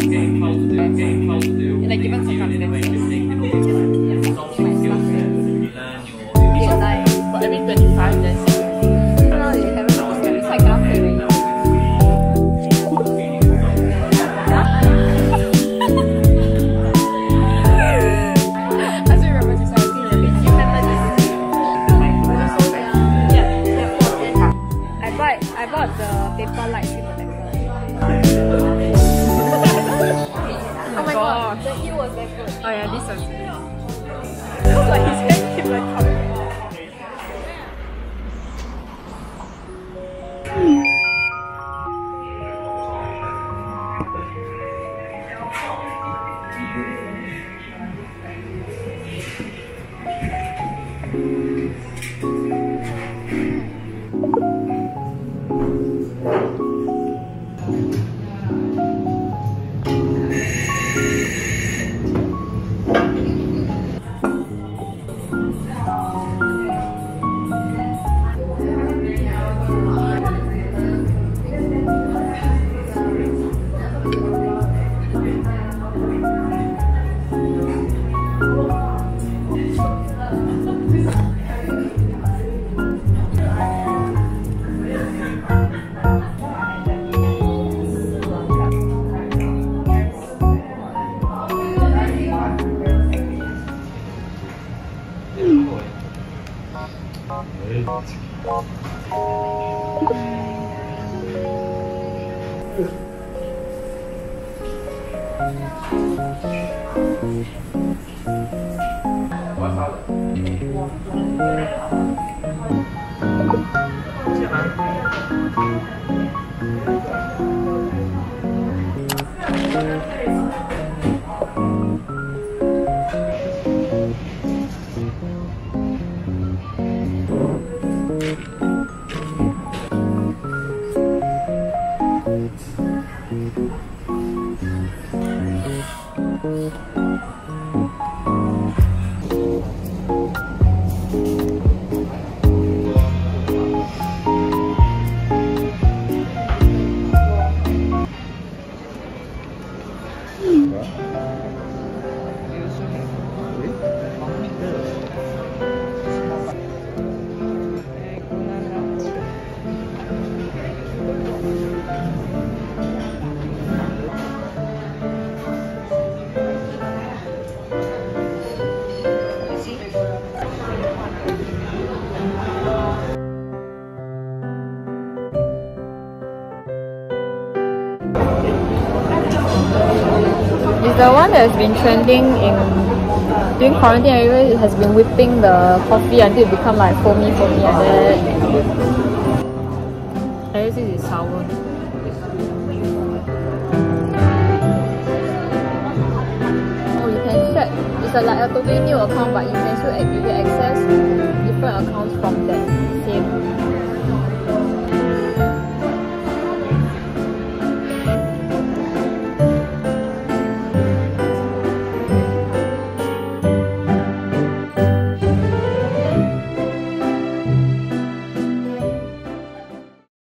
stress in a given circumstance. For every 25, then no, you haven't lost it. I cannot play right now. I still remember this. I think you remember this. Yeah. I bought the paper light screen protector. Oh my god, the heel was very good. Oh yeah, this was good. It's like his hand keep like coming. It's the one that has been trending in during quarantine. Everywhere it has been whipping the coffee until it become like foamy like that. I guess this is sour. Oh, you can set. It's like a totally new account, but you can still get access different accounts from that same